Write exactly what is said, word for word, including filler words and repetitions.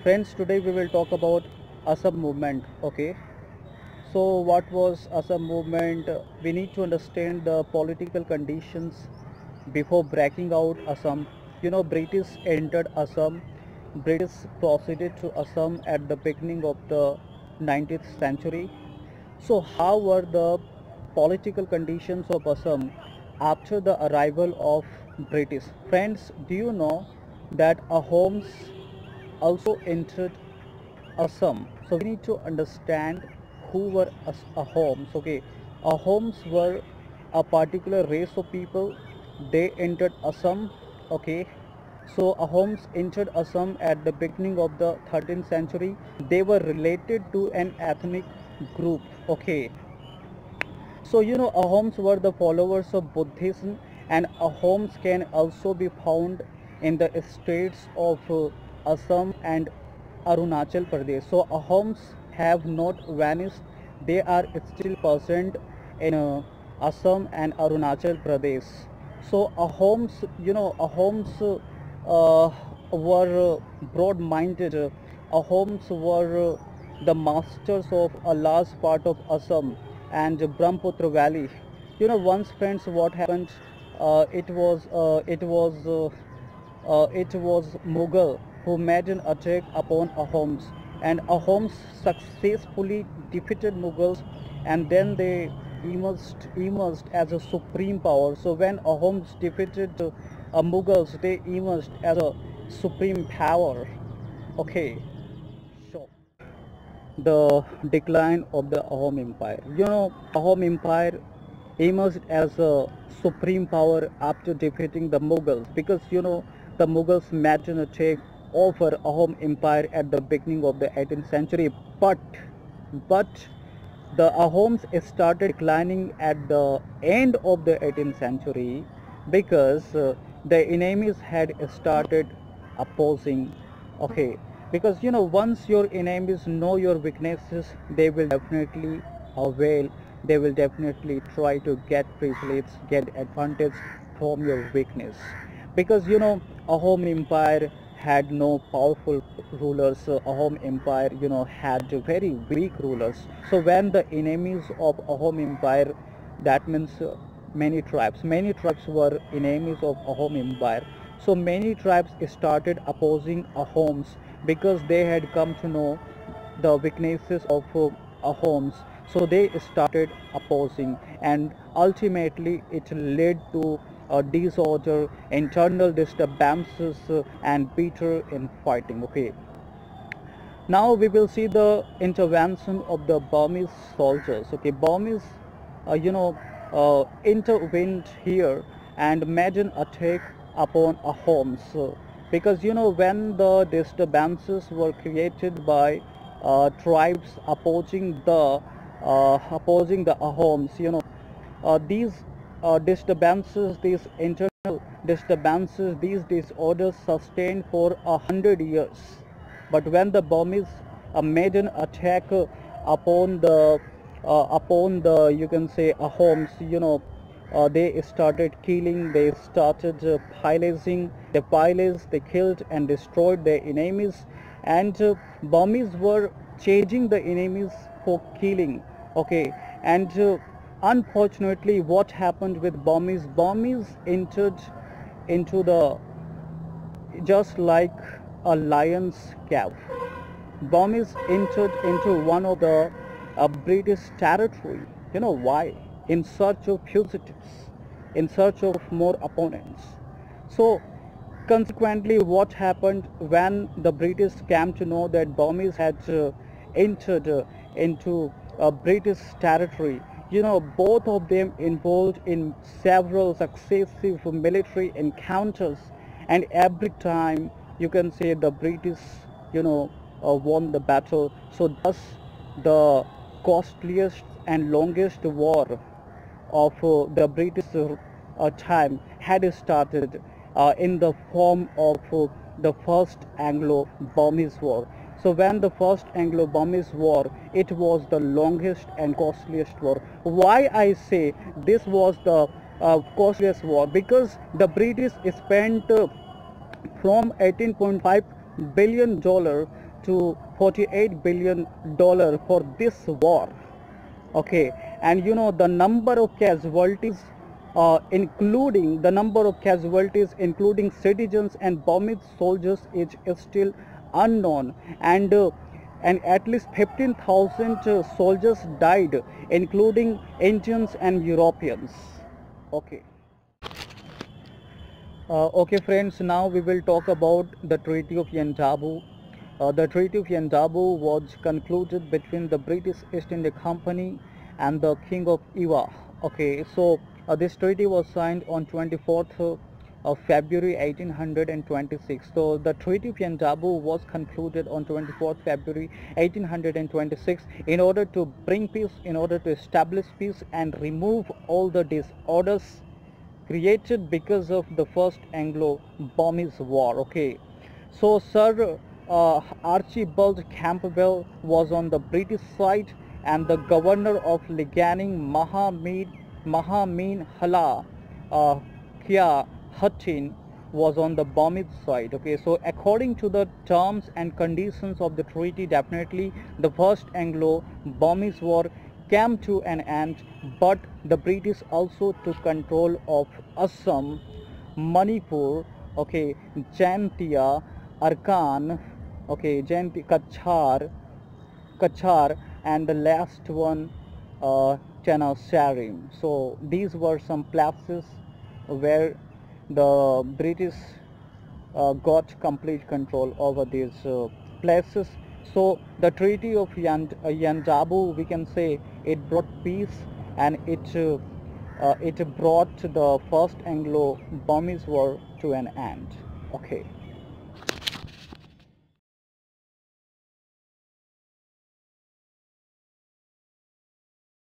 Friends, today we will talk about Assam movement. Okay, so what was Assam movement? We need to understand the political conditions before breaking out Assam. You know, British entered Assam. British proceeded to Assam at the beginning of the nineteenth century. So how were the political conditions of Assam after the arrival of British? Friends, do you know that Ahoms also entered Assam? So we need to understand who were As- Ahoms. Okay, Ahoms were a particular race of people. They entered Assam. Okay, so Ahoms entered Assam at the beginning of the thirteenth century. They were related to an ethnic group. Okay, so you know Ahoms were the followers of Buddhism, and Ahoms can also be found in the states of uh, Assam and Arunachal Pradesh. So Ahoms have not vanished; they are still present in uh, Assam and Arunachal Pradesh. So Ahoms, you know, Ahoms uh, were uh, broad-minded. Uh, Ahoms were uh, the masters of a large part of Assam and Brahmaputra Valley. You know, once friends, what happened? Uh, it was uh, it was uh, uh, it was Mughal who made an attack upon Ahoms, and Ahoms successfully defeated Mughals, and then they emerged emerged as a supreme power. So when Ahoms defeated uh, uh, Mughals, they emerged as a supreme power. Okay, so the decline of the Ahom Empire. You know, Ahom Empire emerged as a supreme power after defeating the Mughals, because you know the Mughals made an attack over Ahom Empire at the beginning of the eighteenth century, but but the Ahoms started declining at the end of the eighteenth century, because uh, the enemies had started opposing. Okay, because you know once your enemies know your weaknesses, they will definitely avail, they will definitely try to get privilege, get advantage from your weakness, because you know Ahom Empire had no powerful rulers. uh, Ahom Empire, you know, had very weak rulers. So when the enemies of Ahom Empire, that means uh, many tribes, many tribes were enemies of Ahom Empire. So many tribes started opposing Ahoms, because they had come to know the weaknesses of uh, Ahoms. So they started opposing, and ultimately it led to a disorder, internal disturbances, uh, and bitter infighting. Okay, now we will see the intervention of the Burmese soldiers. Okay, Burmese, uh, you know, uh, intervened here and made an attack upon Ahoms. So, because you know when the disturbances were created by uh, tribes opposing the uh, opposing the Ahoms, you know, uh, these uh, disturbances, these internal disturbances, these disorders sustained for a hundred years. But when the Burmese uh, made an attack uh, upon the uh, upon the, you can say, Ahoms, you know, uh, they started killing, they started uh, pillaging, they pillaged, they killed and destroyed their enemies, and uh, Burmese were changing the enemies for killing. Okay, and uh, unfortunately, what happened with Burmese? Burmese entered into the, just like a lion's cave. Burmese entered into one of the uh, British territory. You know why? In search of fugitives, in search of more opponents. So consequently, what happened when the British came to know that Burmese had uh, entered uh, into uh, British territory? You know, both of them involved in several successive military encounters, and every time, you can say, the British, you know, uh, won the battle. So thus the costliest and longest war of uh, the British uh, time had started uh, in the form of uh, the First Anglo-Burmese War. So when the First Anglo-Burmese War, it was the longest and costliest war. Why I say this was the uh, costliest war? Because the British spent uh, from eighteen point five billion dollar to forty-eight billion dollar for this war. Okay, and you know the number of casualties, uh, including the number of casualties including citizens and Burmese soldiers is, is still unknown, and uh, and at least fifteen thousand uh, soldiers died, including Indians and Europeans. Okay. Uh, okay friends, now we will talk about the Treaty of Yandabu. Uh, the Treaty of Yandabu was concluded between the British East India Company and the King of Ewa. Okay, so uh, this treaty was signed on twenty-fourth of February eighteen twenty-six. So the Treaty of Yandabu was concluded on twenty-fourth February eighteen twenty-six in order to bring peace, in order to establish peace and remove all the disorders created because of the first Anglo-Burmese War. Okay, so Sir uh, Archibald Campbell was on the British side, and the governor of Liganing, Mahameen Mahameen Hala uh, Kia Huttin, was on the Burmese side. Okay, so according to the terms and conditions of the treaty, definitely the first Anglo-Burmese War came to an end, but the British also took control of Assam, Manipur, okay, Jaintia, Arkan, okay, Jainti, Kachar, Kachar, and the last one, uh, Chanasarim. So these were some places where the British uh, got complete control over these uh, places. So the Treaty of Yand uh, Yandabu, we can say it brought peace, and it uh, uh, it brought the first Anglo-Burmese War to an end. Okay.